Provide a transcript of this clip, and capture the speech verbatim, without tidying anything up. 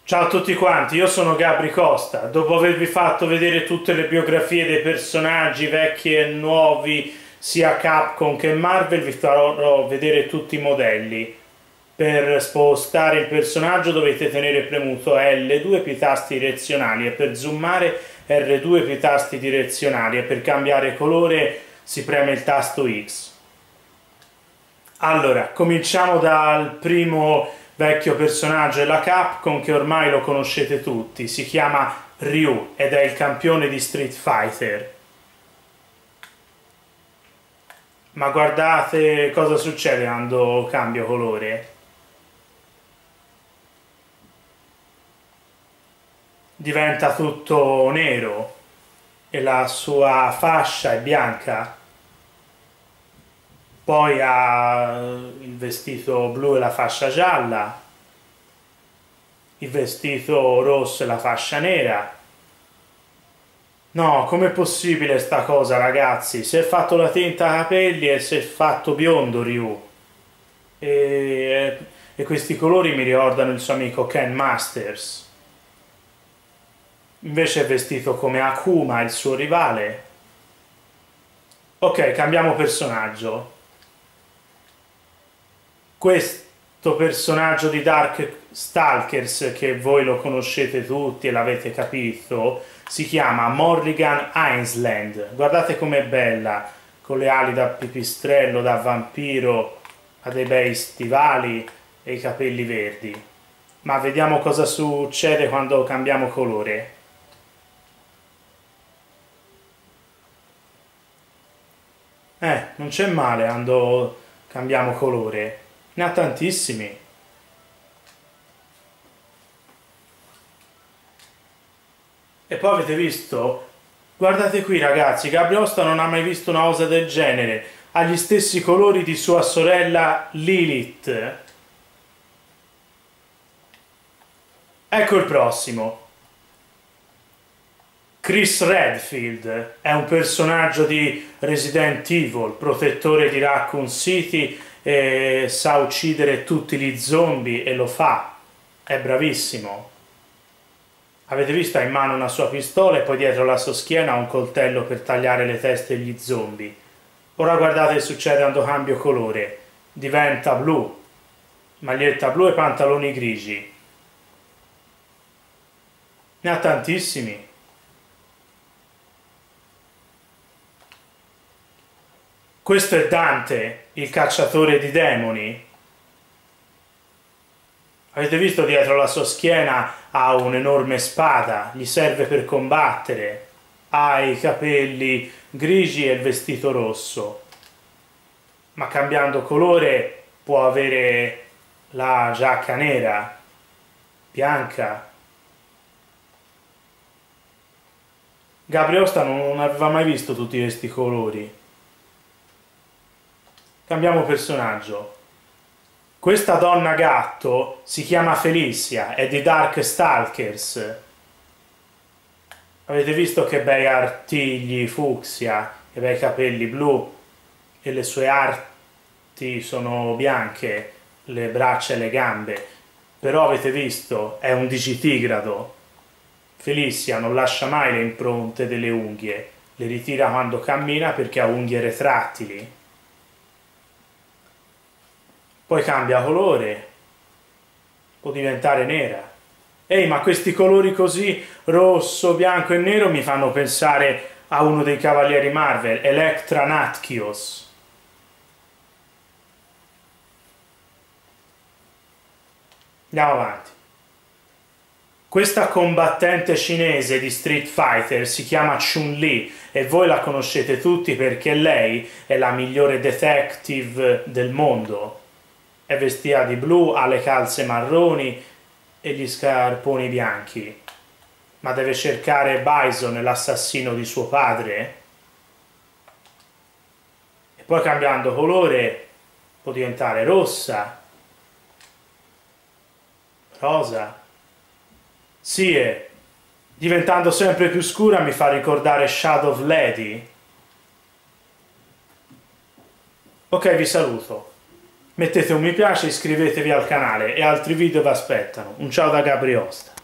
Ciao a tutti quanti, io sono Gabri Costa. Dopo avervi fatto vedere tutte le biografie dei personaggi vecchi e nuovi, sia Capcom che Marvel, vi farò vedere tutti i modelli. Per spostare il personaggio dovete tenere premuto L due più i tasti direzionali e per zoomare R due più i tasti direzionali e per cambiare colore si preme il tasto X. Allora, cominciamo dal primo vecchio personaggio della Capcom che ormai lo conoscete tutti, si chiama Ryu ed è il campione di Street Fighter. Ma guardate cosa succede quando cambio colore. Diventa tutto nero e la sua fascia è bianca. Poi ha il vestito blu e la fascia gialla, il vestito rosso e la fascia nera. No, com'è possibile sta cosa, ragazzi? Si è fatto la tinta ai capelli e si è fatto biondo Ryu. E, e questi colori mi ricordano il suo amico Ken Masters. Invece è vestito come Akuma, il suo rivale. Ok, cambiamo personaggio. Questo personaggio di Darkstalkers, che voi lo conoscete tutti e l'avete capito, si chiama Morrigan Ainsland. Guardate com'è bella, con le ali da pipistrello, da vampiro, ha dei bei stivali e i capelli verdi. Ma vediamo cosa succede quando cambiamo colore. Eh, non c'è male quando cambiamo colore. Ne ha tantissimi. E poi avete visto? Guardate qui ragazzi, Gabri Costa non ha mai visto una cosa del genere. Ha gli stessi colori di sua sorella Lilith. Ecco il prossimo. Chris Redfield è un personaggio di Resident Evil, protettore di Raccoon City, e sa uccidere tutti gli zombie e lo fa, è bravissimo. Avete visto? Ha in mano una sua pistola e poi dietro la sua schiena ha un coltello per tagliare le teste degli zombie. Ora guardate che succede quando cambio colore, diventa blu, maglietta blu e pantaloni grigi. Ne ha tantissimi. Questo è Dante, il cacciatore di demoni. Avete visto dietro la sua schiena ha un'enorme spada, gli serve per combattere. Ha i capelli grigi e il vestito rosso. Ma cambiando colore può avere la giacca nera, bianca. Gabri Costa non aveva mai visto tutti questi colori. Cambiamo personaggio. Questa donna gatto si chiama Felicia, è di Darkstalkers. Avete visto che bei artigli fucsia, che bei capelli blu e le sue arti sono bianche, le braccia e le gambe. Però avete visto, è un digitigrado. Felicia non lascia mai le impronte delle unghie, le ritira quando cammina perché ha unghie retrattili. Poi cambia colore, può diventare nera. Ehi, ma questi colori così, rosso, bianco e nero, mi fanno pensare a uno dei cavalieri Marvel, Elektra Natchios. Andiamo avanti. Questa combattente cinese di Street Fighter si chiama Chun-Li e voi la conoscete tutti perché lei è la migliore detective del mondo. È vestita di blu, ha le calze marroni e gli scarponi bianchi. Ma deve cercare Bison, l'assassino di suo padre. E poi cambiando colore può diventare rossa, rosa. Sì, è. Diventando sempre più scura mi fa ricordare Shadow Lady. Ok, vi saluto. Mettete un mi piace, iscrivetevi al canale e altri video vi aspettano. Un ciao da Gabri Costa.